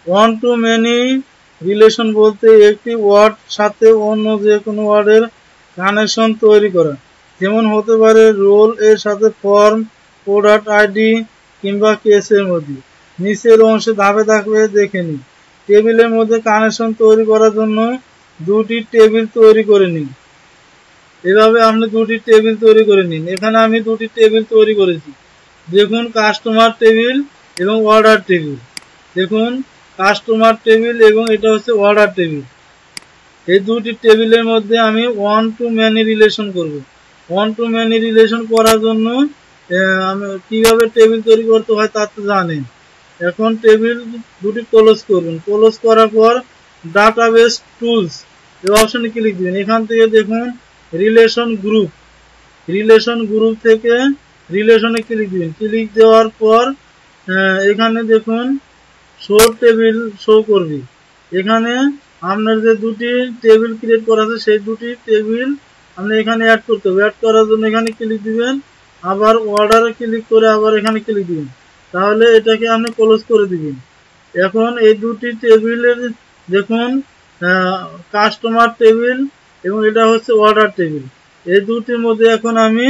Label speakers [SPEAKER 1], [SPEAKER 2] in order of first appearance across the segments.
[SPEAKER 1] One to many relation বলতে একটি word সাথে অন্য যে কোনো ওয়ার্ডের কানেকশন তৈরি করা। যেমন হতে পারে রোল এর সাথে ফর্ম, প্রোডাক্ট আইডি কিংবা কেসের মধ্যে। নিচের অংশে ধাপে ধাপে দেখে নিন। টেবিলের মধ্যে কানেকশন তৈরি করার জন্য দুটি টেবিল তৈরি করে নিন। এভাবে আপনি দুটি টেবিল তৈরি করে নিন। এখানে আমি দুটি টেবিল তৈরি করেছি। দেখুন কাস্টমার টেবিল এবং অর্ডার টেবিল। দেখুন কাস্টমার টেবিল এবং এটা হচ্ছে অর্ডার টেবিল। এই দুটি টেবিলের মধ্যে আমি ওয়ান টু মেনি রিলেশন করব। ওয়ান টু মেনি রিলেশন করার জন্য আমি কিভাবে টেবিল তৈরি করতে হয় তা তো জানেন। এখন টেবিল দুটি ক্লোজ করুন। ক্লোজ করার পর ডাটাবেস টুলস এই অপশনে ক্লিক দিন। এখান থেকে দেখুন রিলেশন গ্রুপ। রিলেশন গ্রুপ থেকে রিলেশনে ক্লিক দিন। ক্লিক দেওয়ার পর এখানে দেখুন শো টেবিল শো করবে। এখানে আপনার যে দুটি টেবিল ক্রিয়েট করা আছে সেই দুটি টেবিল আপনি এখানে অ্যাড করতে হবে। অ্যাড করার জন্য এখানে ক্লিক দিবেন, আবার অর্ডারে ক্লিক করে আবার এখানে ক্লিক দিবেন। তাহলে এটাকে আপনি ক্লোজ করে দিবেন। এখন এই দুটি টেবিলের দেখুন কাস্টমার টেবিল এবং এটা হচ্ছে অর্ডার টেবিল। এই দুটির মধ্যে এখন আমি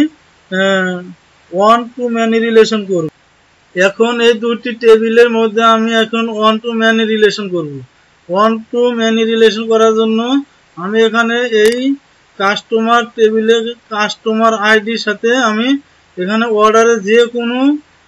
[SPEAKER 1] ওয়ান টু মেনি রিলেশন করব। এখন এই দুটি টেবিলের মধ্যে আমি এখন ওয়ান টু মেনি রিলেশন করব। ওয়ান টু মেনি রিলেশন করার জন্য আমি এখানে এই কাস্টমার টেবিলে কাস্টমার আইডির সাথে আমি এখানে অর্ডারে যে কোনো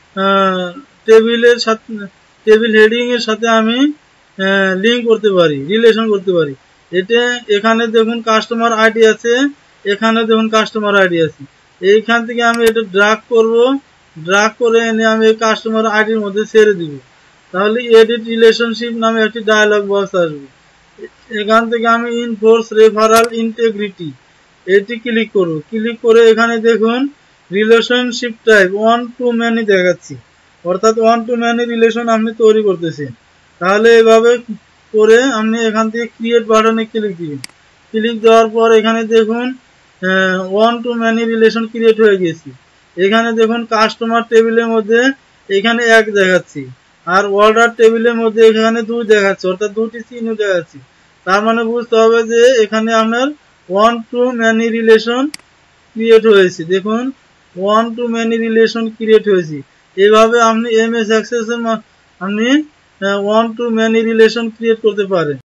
[SPEAKER 1] টেবিলের সাথে টেবিল হেডিং এর সাথে আমি লিঙ্ক করতে পারি, রিলেশন করতে পারি। এটা এখানে দেখুন কাস্টমার আইডি আছে, এখানে দেখুন কাস্টমার আইডি আছে। এইখান থেকে আমি এটা ড্রাগ করব, ড্রাগ করে এনে আমি কাস্টমার আইডির মধ্যে ছেড়ে দিব। তাহলে এডিট রিলেশনশিপ নামে একটি ডায়লগ বক্স আসবে। এখান থেকে আমি ইনফোর্স রেফারাল ইন্টিগ্রিটি এটি ক্লিক করব। ক্লিক করে এখানে দেখুন relationship type one to many দেখাচ্ছি, অর্থাৎ ওয়ান টু মেনি রিলেশন আপনি তৈরি করতেছেন। তাহলে এভাবে করে আপনি এখান থেকে ক্রিয়েট বাটনে ক্লিক দিবেন। ক্লিক দেওয়ার পর এখানে দেখুন one to many relation create হয়ে গেছে। এখানে দেখুন কাস্টমার টেবিলের মধ্যে এখানে এক দেখাচ্ছি, আর অর্ডার টেবিলের মধ্যে এখানে দুই দেখাচ্ছে, অর্থাৎ দুটি চিহ্ন দেখাচ্ছে। তার মানে বুঝতে হবে যে এখানে আপনার one to many relation create হয়েছে। দেখুন one to many relation create হয়েছে। এইভাবে আপনি এমএস অ্যাক্সেস আপনি one to many relation create করতে পারেন।